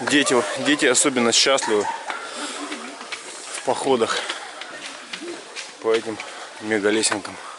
Дети особенно счастливы в походах по этим мегалесенкам.